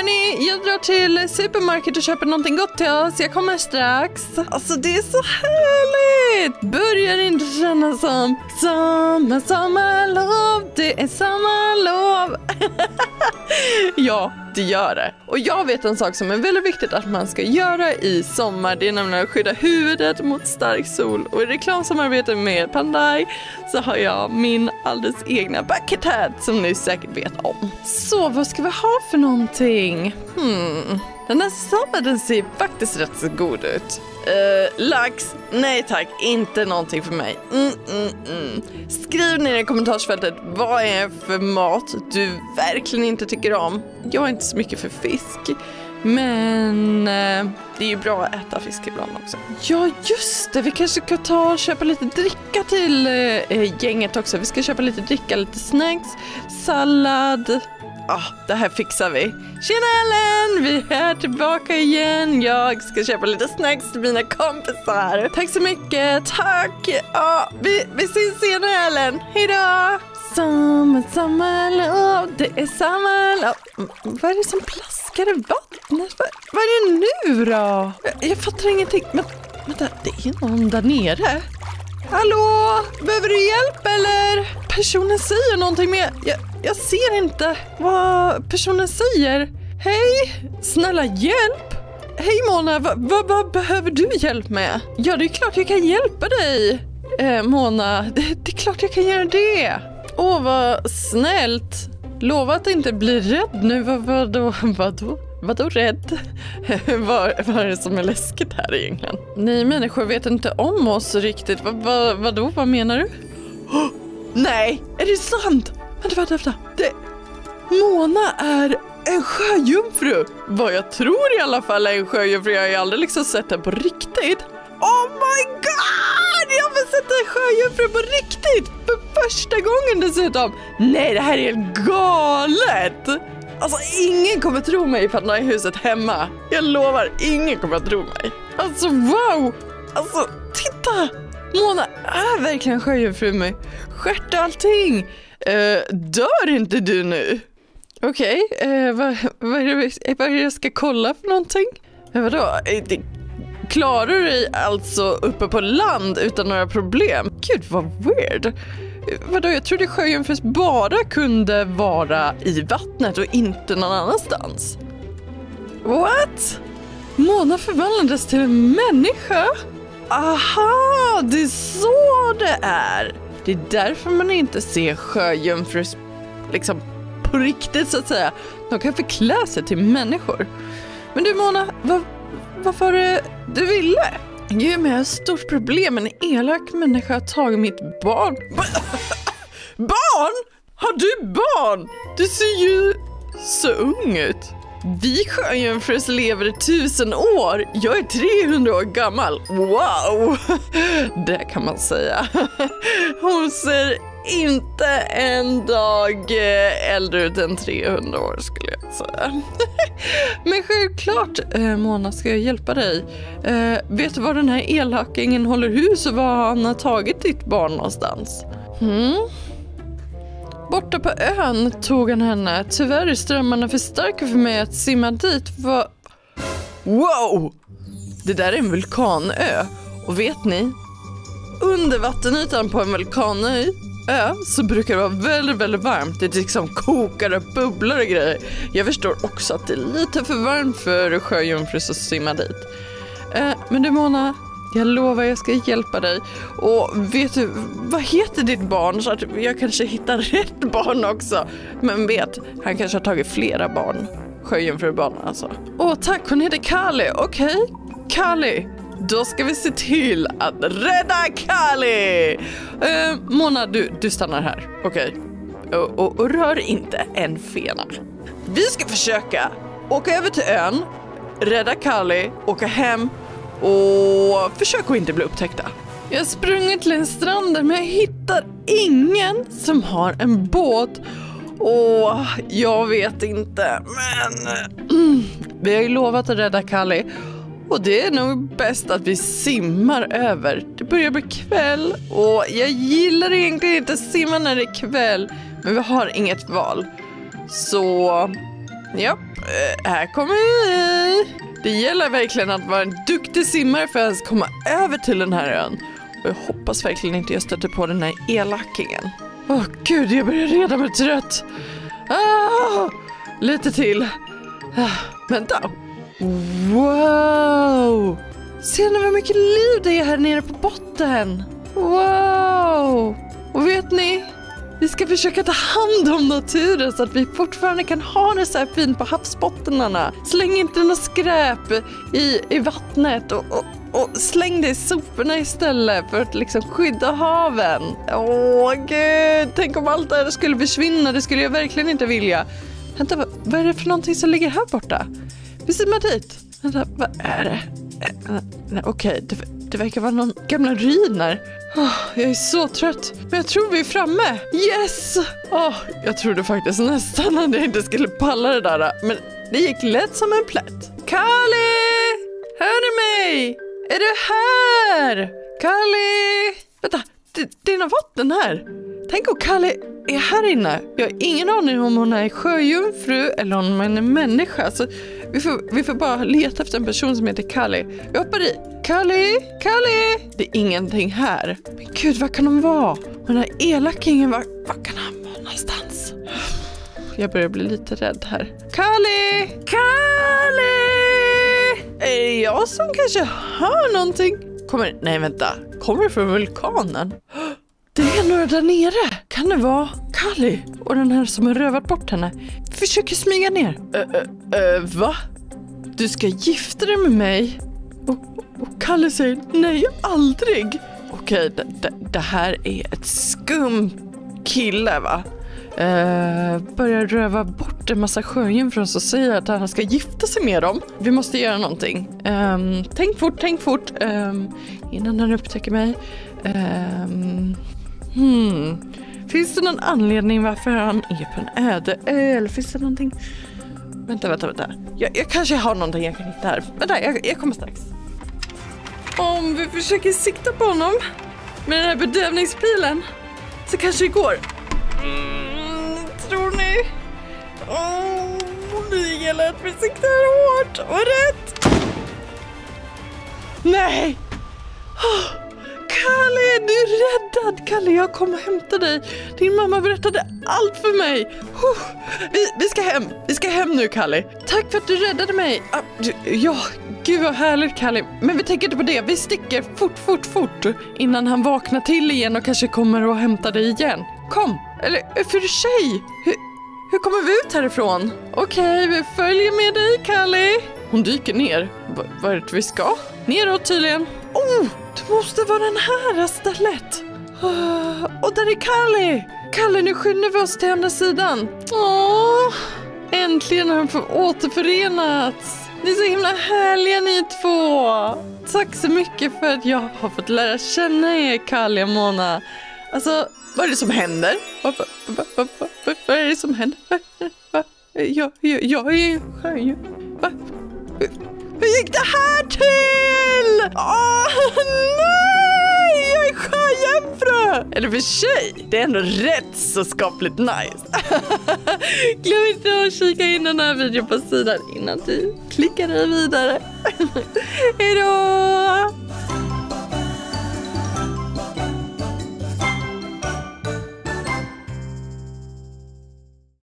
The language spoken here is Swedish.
hörni, jag drar till supermarket och köper någonting gott till oss. Jag kommer strax. Alltså det är så härligt. Börjar inte känna som sommarlov. Det är sommarlov. Ja, det gör det. Och jag vet en sak som är väldigt viktigt att man ska göra i sommar. Det är nämligen att skydda huvudet mot stark sol. Och i reklamsamarbete med Pandai så har jag min alldeles egna bucket hat som ni säkert vet om. Så vad ska vi ha för någonting? Den här salladen ser faktiskt rätt så god ut. Lax? Nej tack, inte någonting för mig. Skriv ner i kommentarsfältet vad är för mat du verkligen inte tycker om. Jag är inte så mycket för fisk, men det är ju bra att äta fisk ibland också. Ja just det, vi kanske ska ta och köpa lite dricka till gänget också. Vi ska köpa lite dricka, lite snacks, sallad. Det här fixar vi. Tjena Ellen, vi är tillbaka igen. Jag ska köpa lite snacks till mina kompisar. Tack så mycket, tack. Vi syns senare Ellen. Hejdå. Sommarlov, det är sommarlov. Vad är det som plaskar i vattnet? Vad är det nu då? Jag fattar ingenting. Men vänta, det är någon där nere. Hallå, behöver du hjälp eller? Personen säger någonting men jag ser inte vad personen säger. Hej, snälla hjälp. Hej Mona, vad behöver du hjälp med? Ja, det är klart jag kan hjälpa dig. Mona, det är klart jag kan göra det. Vad snällt. Lova att inte bli rädd nu. Vadå rädd? Vad är det som är läskigt här egentligen? Ni människor vet inte om oss riktigt. Vad menar du? Nej, är det sant? Vänta. Mona är en sjöjungfru. Vad jag tror i alla fall är en sjöjungfru. Jag har ju aldrig liksom sett den på riktigt. Oh my god! Jag har sett en sjöjungfru på riktigt. För första gången dessutom. Nej, det här är helt galet. Alltså ingen kommer tro mig ifall jag är i huset hemma. Jag lovar, ingen kommer att tro mig. Alltså wow. Alltså titta. Mona är verkligen sjöjungfru med stjärt och allting. Dör inte du nu? Okej, vad är det jag ska kolla för någonting? Vadå? Klarar du dig alltså uppe på land utan några problem? Gud vad weird. Vadå, jag trodde sjöjungfrus bara kunde vara i vattnet och inte någon annanstans. What? Mona förvandlades till en människa? Aha, det är så det är. Det är därför man inte ser sjöjungfrus liksom på riktigt så att säga. De kan förklä sig till människor. Men du Mona, vad var det du ville? Gud, men jag har ett stort problem. En elak människa har tagit mitt barn. Barn? Har du barn? Du ser ju så ung ut. Vi sjöjungfrus lever i 1000 år. Jag är 300 år gammal. Wow! Det kan man säga. Hon ser inte en dag äldre ut än 300 år skulle jag säga. Men självklart, Mona, ska jag hjälpa dig. Vet du var den här elakingen håller hus och var han har tagit ditt barn någonstans? Borta på ön tog han henne. Tyvärr är strömmarna för starka för mig att simma dit. Wow! Det där är en vulkanö. Och vet ni? Under vattenytan på en vulkanö så brukar det vara väldigt, väldigt varmt. Det liksom kokar och bubblar och grejer. Jag förstår också att det är lite för varmt för sjöjungfrus att simma dit. Men du Mona, jag lovar jag ska hjälpa dig. Och vet du, vad heter ditt barn? Så att jag kanske hittar rätt barn också. Men vet, han kanske har tagit flera barn. Sjöjungfrubarn alltså. Tack, hon heter Kali. Okej, Kali. Då ska vi se till att rädda Kali. Mona, du stannar här. Okej. Och rör inte en fena. Vi ska försöka åka över till ön, rädda Kali, åka hem och försöka att inte bli upptäckta. Jag har sprungit till en strand men jag hittar ingen som har en båt. Jag vet inte. Men vi har ju lovat att rädda Kali. Och det är nog bäst att vi simmar över. Det börjar bli kväll och jag gillar egentligen inte att simma när det är kväll. Men vi har inget val. Så, japp. Här kommer vi. Det gäller verkligen att vara en duktig simmare för att ens komma över till den här ön. Och jag hoppas verkligen inte jag stöter på den här elakingen. Gud, jag börjar redan bli trött. Lite till. Vänta. Wow! Ser ni vad mycket liv det är här nere på botten? Wow! Och vet ni? Vi ska försöka ta hand om naturen så att vi fortfarande kan ha det så här fint på havsbottnarna. Släng inte något skräp i vattnet och släng det i soporna istället för att liksom skydda haven. Gud, tänk om allt det här skulle försvinna. Det skulle jag verkligen inte vilja. Vänta, vad är det för någonting som ligger här borta? Vi simmar dit. Vänta, vad är det? Okej, det verkar vara någon gamla ruiner. Jag är så trött, men jag tror vi är framme. Yes! Jag trodde faktiskt nästan att jag inte skulle palla det där. Men det gick lätt som en plätt. Kalle! Hör du mig? Är du här? Kalle! Vänta, det är något vatten här. Tänk om Kalle är här inne. Jag har ingen aning om hon är sjöjungfru eller om hon är människa. Så vi får bara leta efter en person som heter Kalle. Jag hoppar i. Kalle! Det är ingenting här. Men gud, vad kan hon vara? Den här elakingen, var kan han vara någonstans? Jag börjar bli lite rädd här. Kalle! Är det jag som kanske hör någonting? Nej, vänta. Kommer det från vulkanen? Det är några där nere. Kan det vara Kalle och den här som har rövat bort henne? Försöker smyga ner. Va? Du ska gifta dig med mig? Och Kalle säger nej, aldrig. Okej, det här är ett skum kille, va? Börjar röva bort en massa sjöjungfrur och säger att han ska gifta sig med dem. Vi måste göra någonting. Tänk fort. Innan han upptäcker mig. Finns det någon anledning varför han är på en öde ö? Eller finns det någonting? Vänta. Jag kanske har någonting jag kan hitta här. Vänta, jag kommer strax. Om vi försöker sikta på honom med den här bedövningspilen så kanske det går. Tror ni? Det gäller att vi siktar hårt och rätt. Nej! Kalle, du är räddad. Kalle, jag kommer och hämta dig. Din mamma berättade allt för mig. Vi ska hem nu, Kalle. Tack för att du räddade mig. Ja, gud vad härligt, Kalle. Men vi tänker inte på det. Vi sticker fort. Innan han vaknar till igen och kanske kommer och hämtar dig igen. Kom, eller för sig. Hur kommer vi ut härifrån? Okej, vi följer med dig, Kalle. Hon dyker ner. Vad är det vi ska? Neråt tydligen. Det måste vara den här stället. Och där är Kalle. Kalle, nu skyndar vi oss till andra sidan. Äntligen har de fått återförenats. Ni är så himla härliga ni två. Tack så mycket för att jag har fått lära känna er, Kalle och Mona. Alltså, vad är det som händer? Vad är det som händer? Jag är sjöjungfru. Hur gick det här till? Nej! Jag är sjöjungfru! Eller för sig, det är ändå rätt så skapligt nice. Glöm inte att kika in den här videon på sidan innan du klickar dig vidare. Hejdå!